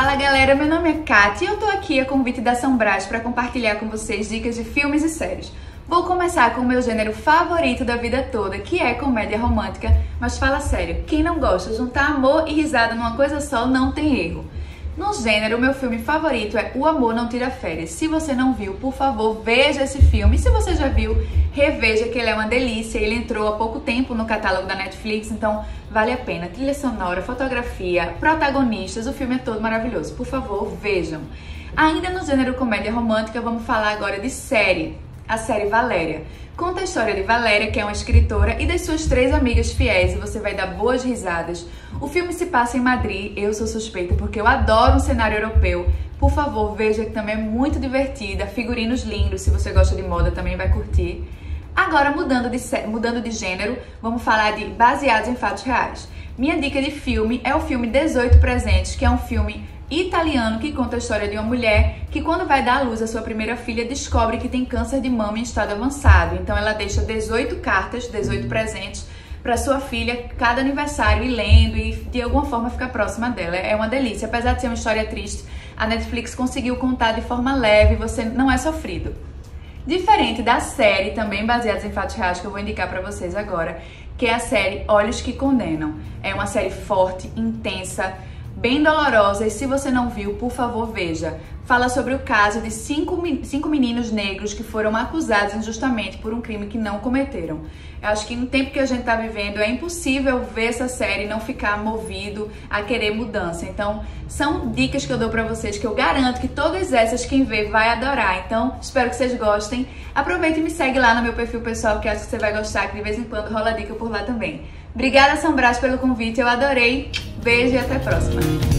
Fala galera, meu nome é Kátia e eu tô aqui a convite da São Brás para compartilhar com vocês dicas de filmes e séries. Vou começar com o meu gênero favorito da vida toda, que é comédia romântica, mas fala sério, quem não gosta, juntar amor e risada numa coisa só não tem erro. No gênero, o meu filme favorito é O Amor Não Tira Férias. Se você não viu, por favor, veja esse filme. E se você já viu, reveja que ele é uma delícia. Ele entrou há pouco tempo no catálogo da Netflix, então vale a pena. Trilha sonora, fotografia, protagonistas, o filme é todo maravilhoso. Por favor, vejam. Ainda no gênero comédia romântica, vamos falar agora de série. A série Valéria. Conta a história de Valéria, que é uma escritora, e das suas 3 amigas fiéis, e você vai dar boas risadas. O filme se passa em Madrid, eu sou suspeita porque eu adoro um cenário europeu. Por favor, veja que também é muito divertida, figurinos lindos, se você gosta de moda também vai curtir. Agora, mudando de gênero, vamos falar de Baseados em Fatos Reais. Minha dica de filme é o filme 18 Presentes, que é um filme italiano que conta a história de uma mulher que, quando vai dar à luz a sua primeira filha, descobre que tem câncer de mama em estado avançado. Então ela deixa 18 cartas, 18 presentes para sua filha, cada aniversário, ir lendo e de alguma forma ficar próxima dela. É uma delícia. Apesar de ser uma história triste, a Netflix conseguiu contar de forma leve, você não é sofrido. Diferente da série, também baseada em fatos reais, que eu vou indicar para vocês agora, que é a série Olhos que Condenam. É uma série forte, intensa, bem dolorosa, e se você não viu, por favor, veja. Fala sobre o caso de 5 meninos negros que foram acusados injustamente por um crime que não cometeram. Eu acho que no tempo que a gente tá vivendo é impossível ver essa série e não ficar movido a querer mudança. Então, são dicas que eu dou pra vocês que eu garanto que todas essas quem vê vai adorar. Então, espero que vocês gostem. Aproveita e me segue lá no meu perfil pessoal, que acho que você vai gostar, que de vez em quando rola dica por lá também. Obrigada, São Brás, pelo convite, eu adorei. Beijo e até a próxima.